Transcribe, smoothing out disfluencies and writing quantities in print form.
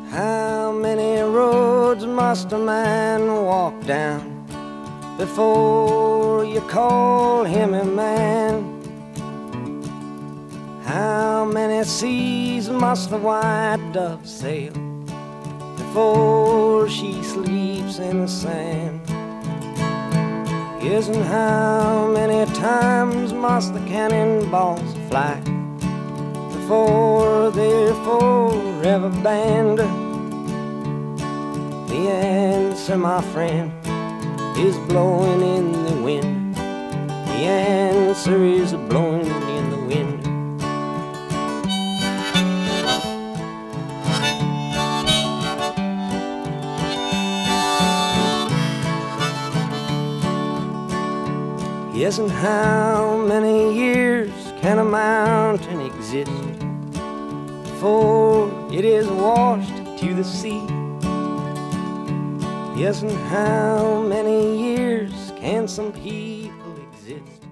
How many roads must a man walk down before you call him a man? How many seas must the white dove sail before she sleeps in the sand? Yes, and how many times must the cannonballs fly before they're forever banned? The answer, my friend, is blowing in the wind. The answer is blowing in the wind. Yes, and how many years can a mountain exist before it is washed to the sea? Yes, and how many years can some people exist